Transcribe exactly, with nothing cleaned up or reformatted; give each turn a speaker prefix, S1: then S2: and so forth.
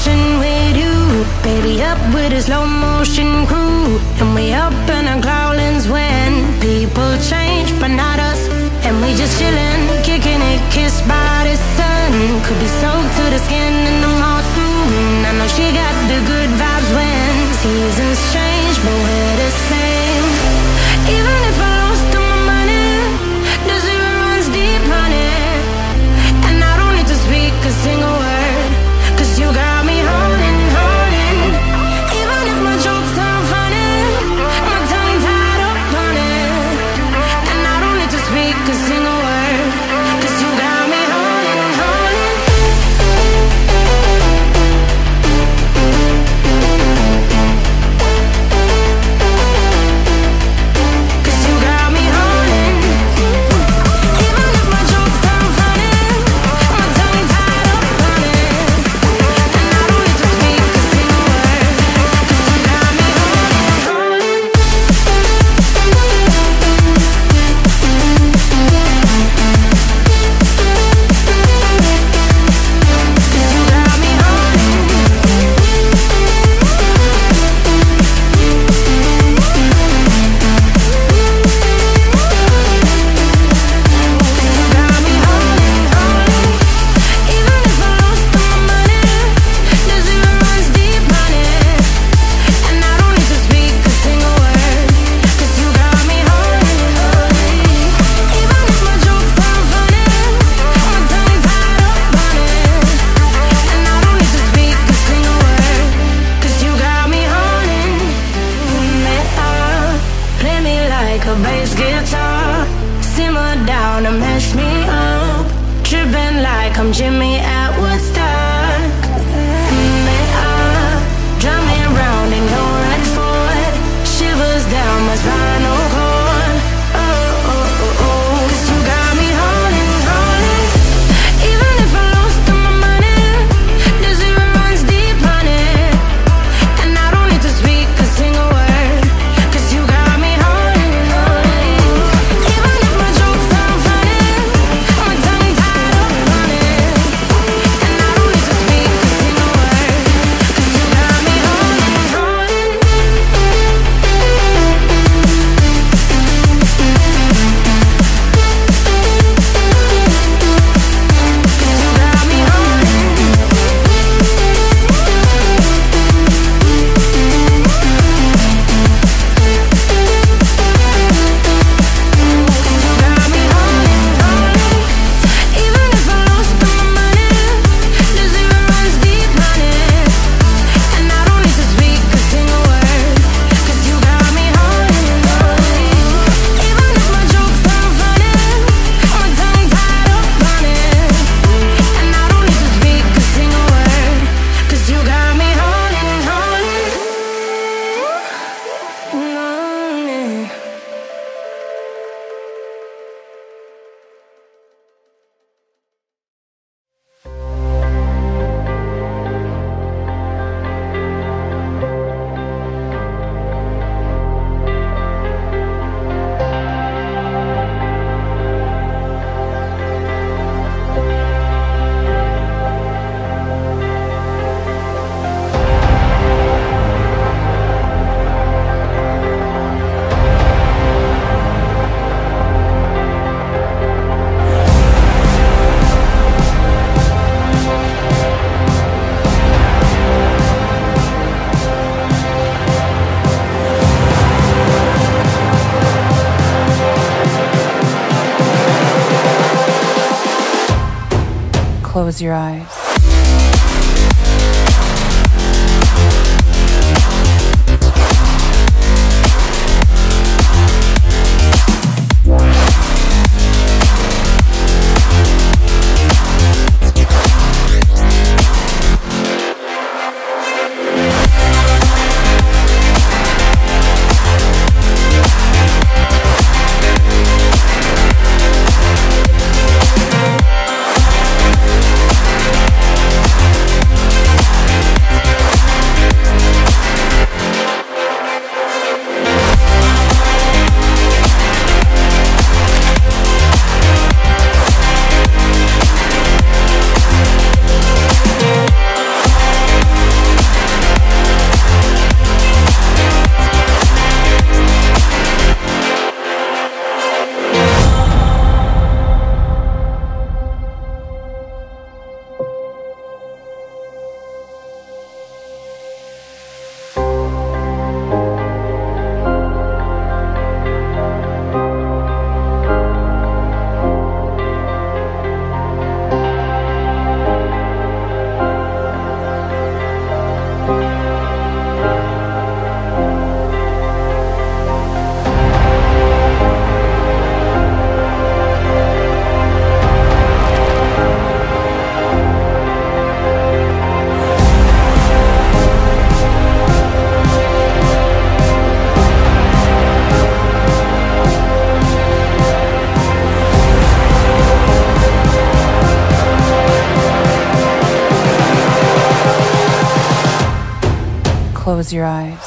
S1: ocean with you, baby, up with a slow motion crew. And we up in our growlings when people change, but not us. And we just chillin', kicking it, kissed by the sun. Could be soaked to the skin in the mall soon. I know she got the good vibes when seasons change, but we're the same. Even if I lost all my money, the zero runs deep, honey. And I don't need to speak a single word, cause you got me holding, holding. Even if my jokes aren't funny, my tongue tied up on it. And I don't need to speak a single word, cause you got me holding, holding. Cause you got me holding. Even if my jokes aren't funny, my tongue tied up on it. And I don't need to speak a single word, cause you got me holding, holding. Cause you got me holding. You got me holding, holding. Even if I lost all my money, the zero runs deep, honey. And I don't need to speak a single word, cause you got me holding, holding. Even if my jokes aren't funny, my tongue tied up on it. And I don't need to speak a single word, cause you got me holding. Me up, play me like a bass guitar, simmer down and mash me up, tripping like I'm Jimmy at Woodstock. Me up, drum me round in your red Ford, shivers down my spinal cord. Oh, oh, oh, oh, cause you got me holding, holding. Even if I lost all my money, the zero runs deep, honey. And I don't need to speak a single word, cause you got me holding, holding. Even if my jokes aren't funny, my tongue tied up on it. And I don't need to speak a single word, cause you got me holding, holding. Cause you got me holding. Cause you got me holding, holding. Even if I lost all my money, the zero runs deep, honey. And I don't need to speak a single word, cause you got me holding, holding. Even if my jokes aren't funny, my tongue tied up on it. And I don't need to speak a single word, cause you got me holding, holding. Mm.
S2: Close your eyes. Close your eyes.